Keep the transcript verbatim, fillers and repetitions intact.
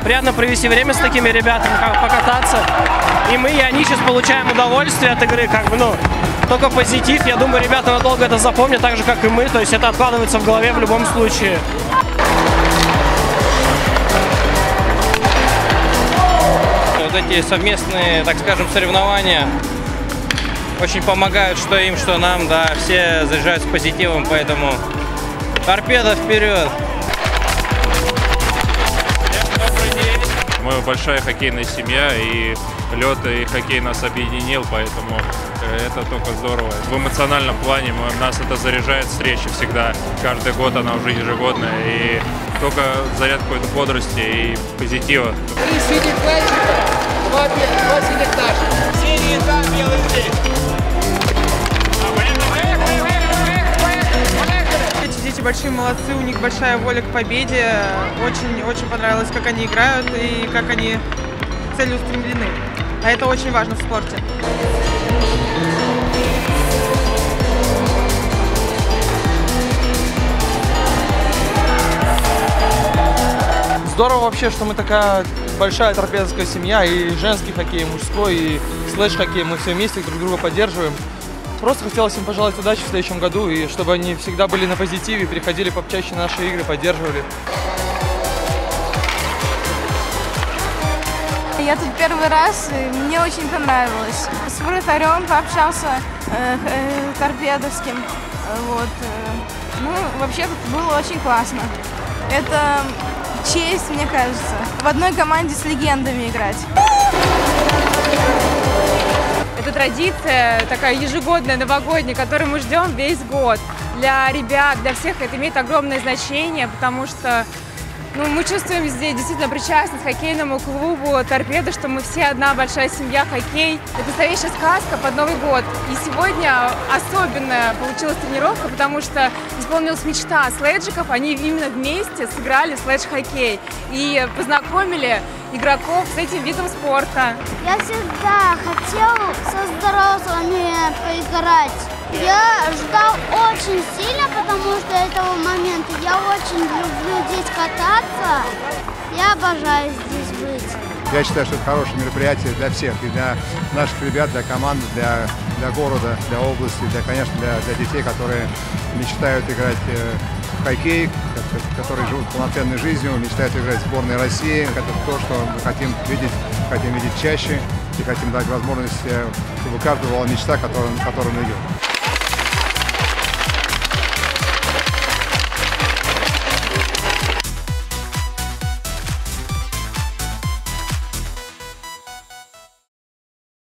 приятно провести время с такими ребятами, как покататься. И мы, и они сейчас получаем удовольствие от игры, как бы, ну, только позитив. Я думаю, ребята надолго это запомнят, так же, как и мы. То есть это откладывается в голове в любом случае. Вот эти совместные, так скажем, соревнования очень помогают, что им, что нам, да, все заряжаются позитивом, поэтому торпеда вперед! Мы большая хоккейная семья, и лед и хоккей нас объединил, поэтому это только здорово. В эмоциональном плане мы, нас это заряжает встречи всегда. Каждый год она уже ежегодная, и только заряд какой-то бодрости и позитива. Три синих зайчика, два, два синих наших. Синий там, белый здесь. Эти дети большие молодцы, у них большая воля к победе. Очень-очень понравилось, как они играют и как они целеустремлены. А это очень важно в спорте. Здорово вообще, что мы такая большая торпедовская семья, и женский хоккей, и мужской, и слэш-хоккей. Мы все вместе друг друга поддерживаем. Просто хотелось им пожелать удачи в следующем году, и чтобы они всегда были на позитиве, приходили почаще на наши игры, поддерживали. Я тут первый раз, и мне очень понравилось. С вратарем пообщался, э, э, торпедовским. Вот. Э, ну, вообще тут было очень классно. Это честь, мне кажется, в одной команде с легендами играть. Это традиция такая ежегодная, новогодняя, которую мы ждем весь год. Для ребят, для всех это имеет огромное значение, потому что ну, мы чувствуем здесь действительно причастность к хоккейному клубу «Торпеда», что мы все одна большая семья, хоккей. Это настоящая сказка под Новый год. И сегодня особенная получилась тренировка, потому что исполнилась мечта следжиков. Они именно вместе сыграли следж-хоккей и познакомили игроков с этим видом спорта. Я всегда хотел со взрослыми поиграть. Я ждал очень сильно, потому что этого момента я очень люблю здесь кататься. Я обожаю здесь быть. Я считаю, что это хорошее мероприятие для всех, и для наших ребят, для команды, для, для города, для области, для, конечно, для, для детей, которые мечтают играть в хоккей, которые живут полноценной жизнью, мечтают играть в сборной России. Это то, что мы хотим видеть, хотим видеть чаще и хотим дать возможность, чтобы у каждого была мечта, которой он идет.